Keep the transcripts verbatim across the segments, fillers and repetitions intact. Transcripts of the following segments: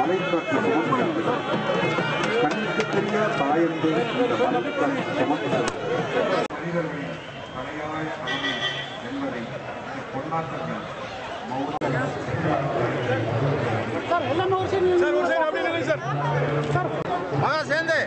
மலைக்காற்று கண்ணுக்கு தெரிய தாயந்து இந்த மலைக்காற்று சுமந்து மனிதர்கள் தலையாய் கடமை என்பதை பொன்னாக்கங்கள் சேர்ந்து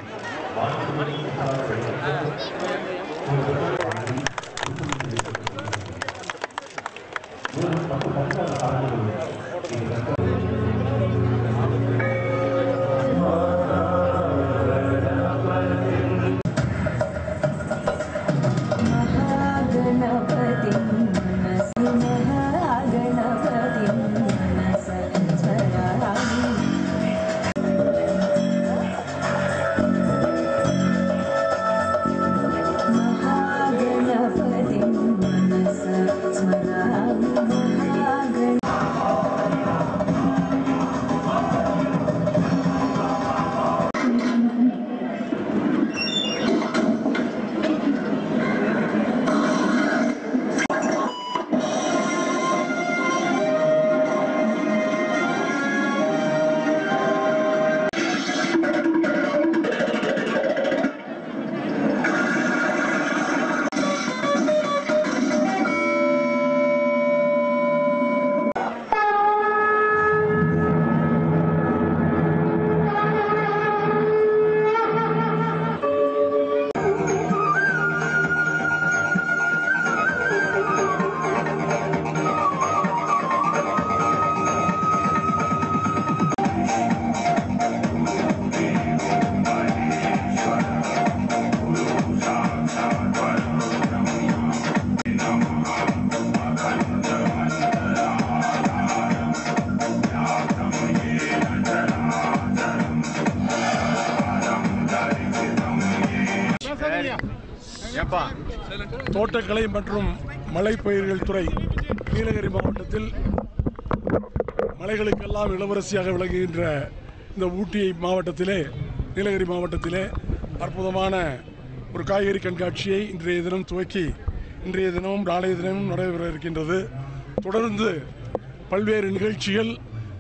தோட்டக்கலை மற்றும் மலைப்பயிர்கள் துறை நீலகிரி மாவட்டத்தில் மலைகளுக்கெல்லாம் இளவரசியாக விளங்குகின்ற இந்த ஊட்டி மாவட்டத்திலே நீலகிரி மாவட்டத்திலே அற்புதமான ஒரு காய்கறி கண்காட்சியை இன்றைய தினம் துவக்கி இன்றைய தினமும் நாளைய தினமும் நடைபெற இருக்கின்றது. தொடர்ந்து பல்வேறு நிகழ்ச்சிகள்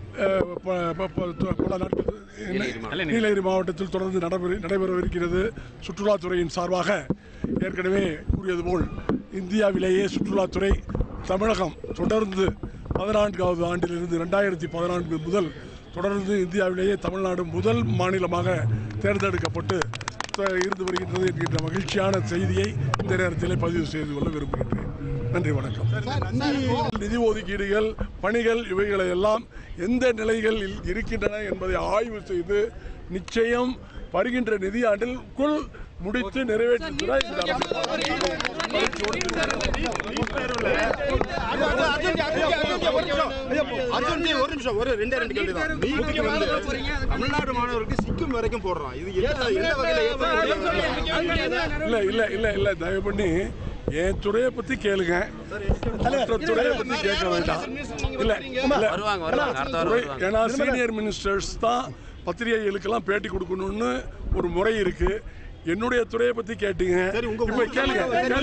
பல நாட்கள் நீலகிரி மாவட்டத்தில் தொடர்ந்து நடைபெறவிருக்கிறது. சுற்றுலாத்துறையின் சார்பாக ஏற்கனவே கூறியது போல் இந்தியாவிலேயே சுற்றுலாத்துறை தமிழகம் தொடர்ந்து பதினான்காவது ஆண்டிலிருந்து ரெண்டாயிரத்தி பதினான்கு முதல் தொடர்ந்து இந்தியாவிலேயே தமிழ்நாடு முதல் மாநிலமாக தேர்ந்தெடுக்கப்பட்டு இருந்து வருகின்றது என்கின்ற மகிழ்ச்சியான செய்தியை இந்த நேரத்தில் பதிவு செய்து கொள்ள விரும்புகின்றேன். நன்றி, வணக்கம். நிதி ஒதுக்கீடுகள், பணிகள் இவைகளை எல்லாம் எந்த நிலைகளில் இருக்கின்றன என்பதை ஆய்வு செய்து நிச்சயம் வருகின்ற நிதியாண்டிற்குள் முடித்து நிறைவேற்றுகிறார். தமிழ்நாடு மாணவர்களுக்கு சிக்கும் வரைக்கும் போடுறான். இது இல்ல இல்ல இல்ல இல்ல தயவு பண்ணி என் துறையை பத்தி கேளுங்க, துறையை பத்தி கேட்க வேண்டாம். இல்ல ஏன்னா சீனியர் மினிஸ்டர்ஸ் தான் பத்திரிகைகளுக்கெல்லாம் பேட்டி கொடுக்கணும்னு ஒரு முறை இருக்கு. என்னுடைய துறையை பத்தி கேட்டீங்க, இப்ப கேளுங்க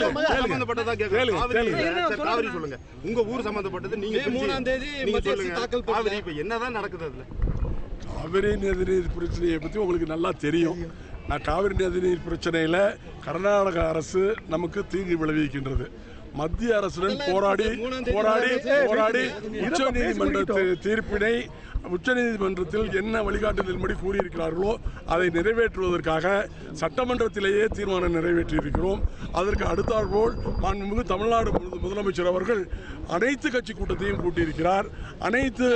காவிரி சொல்லுங்க. உங்க ஊர் சம்பந்தப்பட்டது நீங்க மூணாம் தேதி காவிரி இப்ப என்னதான் நடக்குது? அதுல காவிரி நதிநீர் பிரச்சனையை பத்தி உங்களுக்கு நல்லா தெரியும். நான் காவிரி நதிநீர் பிரச்சனையில கர்நாடக அரசு நமக்கு தீங்கு விளைவிக்கின்றது. மத்திய அரசுடன் போராடி போராடி போராடி உச்ச நீதிமன்ற தீர்ப்பினை உச்சநீதிமன்றத்தில் என்ன வழிகாட்டுதல்படி கூறியிருக்கிறார்களோ அதை நிறைவேற்றுவதற்காக சட்டமன்றத்திலேயே தீர்மானம் நிறைவேற்றியிருக்கிறோம். அதற்கு அடுத்தாற்போல் மாண்புமிகு தமிழ்நாடு முதலமைச்சர் அவர்கள் அனைத்து கட்சி கூட்டத்தையும் கூட்டியிருக்கிறார். அனைத்து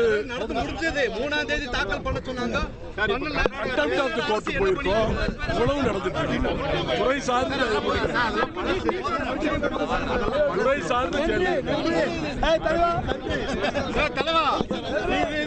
கோர்ட்டு போயிருக்கோம். இவ்வளவு நடந்துட்டு இருக்கு. துறை சார்ந்து துறை சார்ந்து கேள்வி